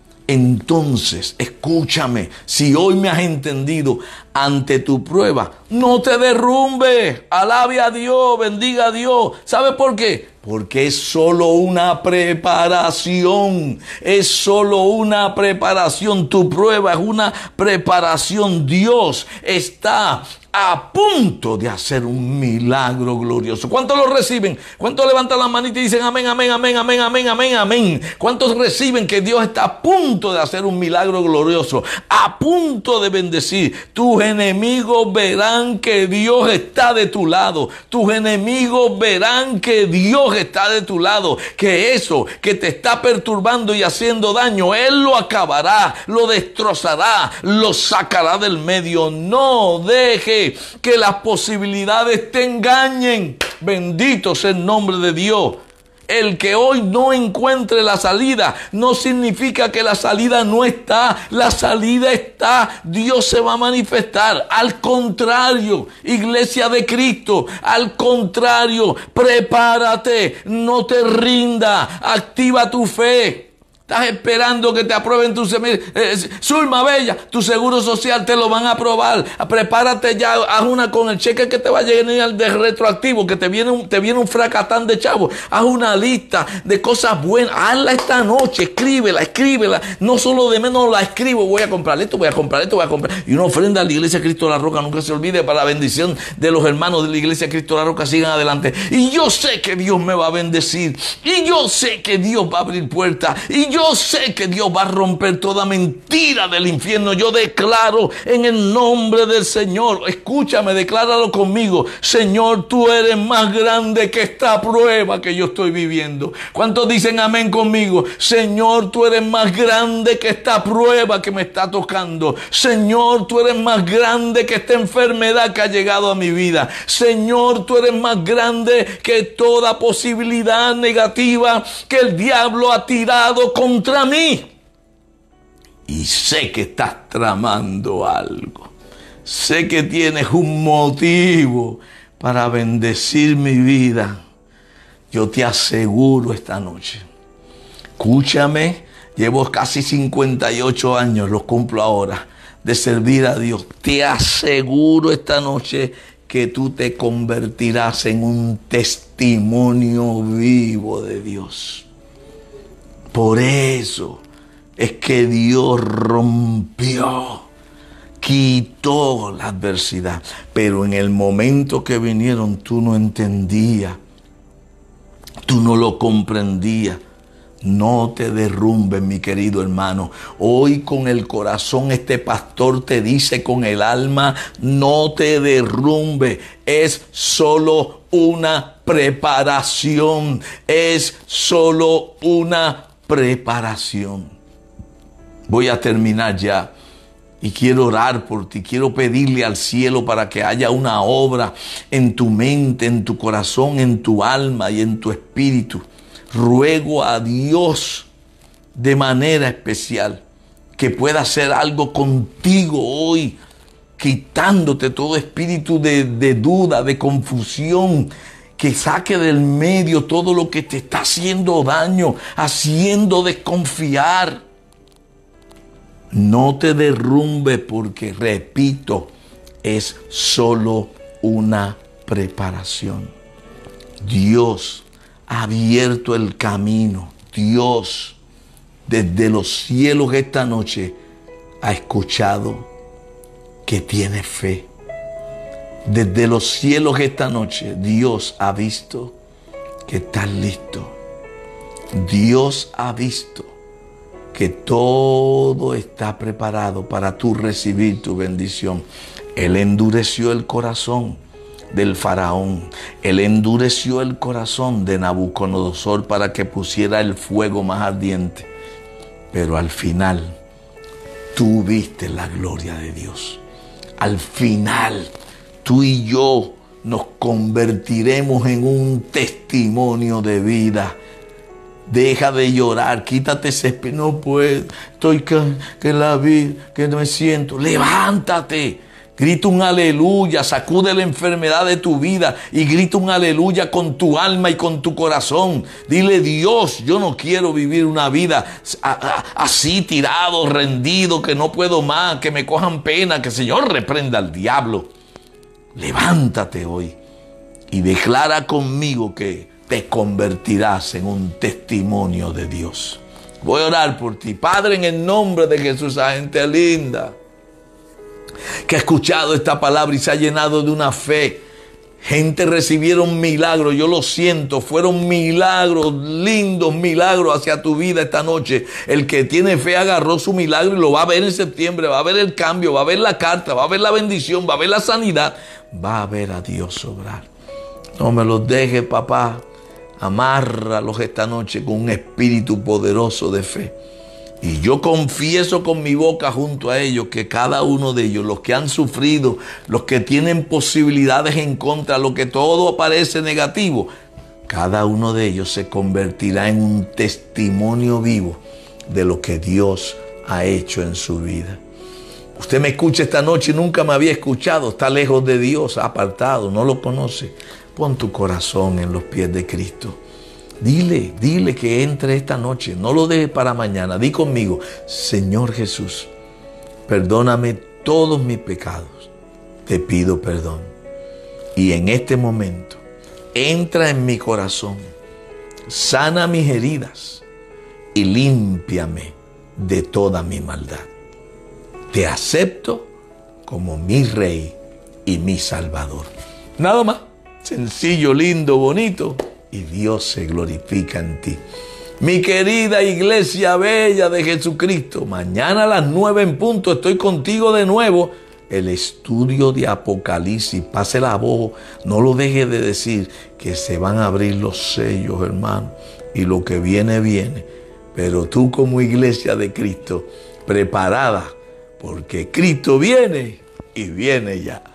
Entonces, escúchame, si hoy me has entendido, ante tu prueba, no te derrumbes, alabe a Dios, bendiga a Dios. ¿Sabe por qué? Porque es solo una preparación, es solo una preparación. Tu prueba es una preparación. Dios está a punto de hacer un milagro glorioso. ¿Cuántos lo reciben? ¿Cuántos levantan la manita y dicen amén, amén, amén, amén, amén, amén, amén? ¿Cuántos reciben que Dios está a punto de hacer un milagro glorioso? A punto de bendecir. Tus enemigos verán que Dios está de tu lado. Tus enemigos verán que Dios está de tu lado. Que eso que te está perturbando y haciendo daño, Él lo acabará, lo destrozará, lo sacará del medio. No deje que las posibilidades te engañen. Bendito sea el nombre de Dios. El que hoy no encuentre la salida no significa que la salida no está. La salida está. Dios se va a manifestar. Al contrario, Iglesia de Cristo, al contrario, prepárate, no te rinda, activa tu fe. Estás esperando que te aprueben tu semestre. Eh, Zulma Bella, tu seguro social te lo van a aprobar. Prepárate ya, haz una con el cheque que te va a llegar de retroactivo, que te viene un, te viene un fracatán de chavo. Haz una lista de cosas buenas. Hazla esta noche, escríbela, escríbela. No solo de menos la escribo, voy a comprar esto, voy a comprar esto, voy a comprar. Y una ofrenda a la Iglesia Cristo de la Roca, nunca se olvide, para la bendición de los hermanos de la Iglesia Cristo de la Roca. Sigan adelante. Y yo sé que Dios me va a bendecir. Y yo sé que Dios va a abrir puertas. Y yo Yo sé que Dios va a romper toda mentira del infierno. Yo declaro en el nombre del Señor. Escúchame, decláralo conmigo. Señor, tú eres más grande que esta prueba que yo estoy viviendo. ¿Cuántos dicen amén conmigo? Señor, tú eres más grande que esta prueba que me está tocando. Señor, tú eres más grande que esta enfermedad que ha llegado a mi vida. Señor, tú eres más grande que toda posibilidad negativa que el diablo ha tirado contra mí. Y sé que estás tramando algo. Sé que tienes un motivo para bendecir mi vida. Yo te aseguro esta noche. Escúchame, llevo casi cincuenta y ocho años, los cumplo ahora, de servir a Dios. Te aseguro esta noche que tú te convertirás en un testimonio vivo de Dios. Por eso es que Dios rompió, quitó la adversidad. Pero en el momento que vinieron, tú no entendías, tú no lo comprendías. No te derrumbes, mi querido hermano. Hoy con el corazón este pastor te dice con el alma, no te derrumbes. Es solo una preparación. Es solo una preparación. Voy a terminar ya. Y quiero orar por ti, quiero pedirle al cielo para que haya una obra en tu mente, en tu corazón, en tu alma y en tu espíritu. Ruego a Dios de manera especial que pueda hacer algo contigo hoy, quitándote todo espíritu de, de duda, de confusión, que saque del medio todo lo que te está haciendo daño, haciendo desconfiar. No te derrumbe porque, repito, es solo una preparación. Dios ha abierto el camino. Dios, desde los cielos esta noche, ha escuchado que tienes fe. Desde los cielos esta noche, Dios ha visto que estás listo. Dios ha visto que todo está preparado para tú recibir tu bendición. Él endureció el corazón del faraón. Él endureció el corazón de Nabucodonosor para que pusiera el fuego más ardiente. Pero al final, tú viste la gloria de Dios. Al final, tú y yo nos convertiremos en un testimonio de vida. Deja de llorar, quítate ese espíritu. No puedo, estoy que, que la vi, que no me siento. Levántate, grita un aleluya, sacude la enfermedad de tu vida y grita un aleluya con tu alma y con tu corazón. Dile, Dios, yo no quiero vivir una vida así tirado, rendido, que no puedo más, que me cojan pena, que el Señor reprenda al diablo. Levántate hoy y declara conmigo que te convertirás en un testimonio de Dios. Voy a orar por ti. Padre, en el nombre de Jesús, a gente linda que ha escuchado esta palabra y se ha llenado de una fe. Gente recibieron milagros, yo lo siento, fueron milagros, lindos milagros hacia tu vida esta noche. El que tiene fe agarró su milagro y lo va a ver en septiembre, va a ver el cambio, va a ver la carta, va a ver la bendición, va a ver la sanidad, va a ver a Dios obrar. No me los dejes, papá. Amárralos esta noche con un espíritu poderoso de fe. Y yo confieso con mi boca junto a ellos que cada uno de ellos, los que han sufrido, los que tienen posibilidades en contra, lo que todo parece negativo, cada uno de ellos se convertirá en un testimonio vivo de lo que Dios ha hecho en su vida. Usted me escucha esta noche y nunca me había escuchado, está lejos de Dios, apartado, no lo conoce. Pon tu corazón en los pies de Cristo. Dile, dile que entre esta noche, no lo dejes para mañana. Di conmigo, Señor Jesús, perdóname todos mis pecados. Te pido perdón. Y en este momento, entra en mi corazón, sana mis heridas y límpiame de toda mi maldad. Te acepto como mi Rey y mi Salvador. Nada más. Sencillo, lindo, bonito. Y Dios se glorifica en ti. Mi querida iglesia bella de Jesucristo, mañana a las nueve en punto estoy contigo de nuevo. El estudio de Apocalipsis, pase la voz, no lo deje de decir, que se van a abrir los sellos, hermano, y lo que viene, viene. Pero tú como iglesia de Cristo, preparada, porque Cristo viene y viene ya.